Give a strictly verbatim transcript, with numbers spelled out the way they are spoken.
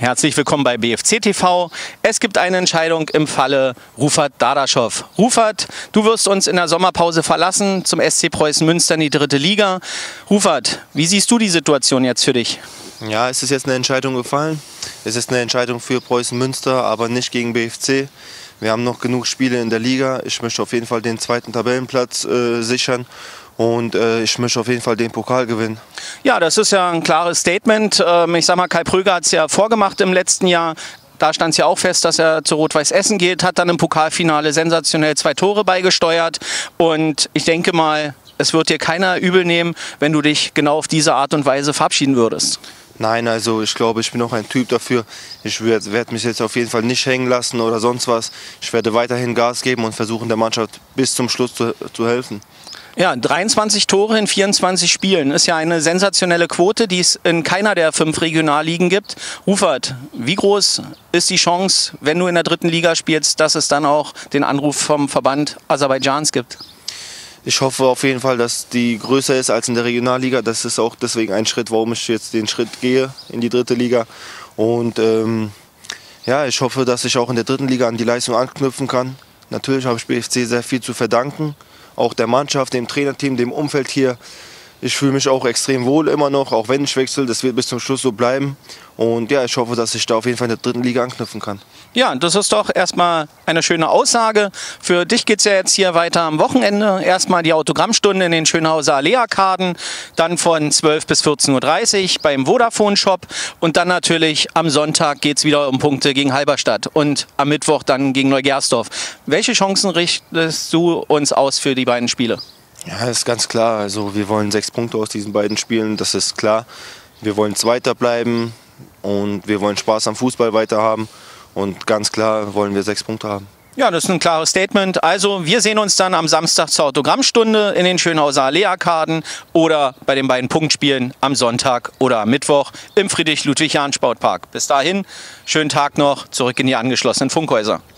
Herzlich willkommen bei B F C T V. Es gibt eine Entscheidung im Falle Rufat Dardaschow. Rufat, du wirst uns in der Sommerpause verlassen zum S C Preußen Münster in die dritte Liga. Rufat, wie siehst du die Situation jetzt für dich? Ja, es ist jetzt eine Entscheidung gefallen. Es ist eine Entscheidung für Preußen Münster, aber nicht gegen B F C. Wir haben noch genug Spiele in der Liga. Ich möchte auf jeden Fall den zweiten Tabellenplatz äh, sichern. Und äh, ich möchte auf jeden Fall den Pokal gewinnen. Ja, das ist ja ein klares Statement. Ähm, ich sag mal, Kai Pröger hat es ja vorgemacht im letzten Jahr. Da stand es ja auch fest, dass er zu Rot-Weiß Essen geht, hat dann im Pokalfinale sensationell zwei Tore beigesteuert. Und ich denke mal, es wird dir keiner übel nehmen, wenn du dich genau auf diese Art und Weise verabschieden würdest. Nein, also ich glaube, ich bin auch ein Typ dafür. Ich werde werd mich jetzt auf jeden Fall nicht hängen lassen oder sonst was. Ich werde weiterhin Gas geben und versuchen, der Mannschaft bis zum Schluss zu, zu helfen. Ja, dreiundzwanzig Tore in vierundzwanzig Spielen ist ja eine sensationelle Quote, die es in keiner der fünf Regionalligen gibt. Rufat, wie groß ist die Chance, wenn du in der dritten Liga spielst, dass es dann auch den Anruf vom Verband Aserbaidschans gibt? Ich hoffe auf jeden Fall, dass die größer ist als in der Regionalliga. Das ist auch deswegen ein Schritt, warum ich jetzt den Schritt gehe in die dritte Liga. Und ähm, ja, ich hoffe, dass ich auch in der dritten Liga an die Leistung anknüpfen kann. Natürlich habe ich B F C sehr viel zu verdanken. Auch der Mannschaft, dem Trainerteam, dem Umfeld hier. Ich fühle mich auch extrem wohl immer noch, auch wenn ich wechsle. Das wird bis zum Schluss so bleiben. Und ja, ich hoffe, dass ich da auf jeden Fall in der dritten Liga anknüpfen kann. Ja, das ist doch erstmal eine schöne Aussage. Für dich geht es ja jetzt hier weiter am Wochenende. Erstmal die Autogrammstunde in den Schönhauser Allee-Arkaden, dann von zwölf bis vierzehn Uhr dreißig beim Vodafone-Shop und dann natürlich am Sonntag geht es wieder um Punkte gegen Halberstadt und am Mittwoch dann gegen Neugersdorf. Welche Chancen richtest du uns aus für die beiden Spiele? Ja, das ist ganz klar. Also wir wollen sechs Punkte aus diesen beiden Spielen, das ist klar. Wir wollen Zweiter bleiben und wir wollen Spaß am Fußball weiter haben. Und ganz klar wollen wir sechs Punkte haben. Ja, das ist ein klares Statement. Also wir sehen uns dann am Samstag zur Autogrammstunde in den Schönhauser Allee-Arkaden oder bei den beiden Punktspielen am Sonntag oder am Mittwoch im Friedrich-Ludwig-Jahn-Sportpark. Bis dahin, schönen Tag noch, zurück in die angeschlossenen Funkhäuser.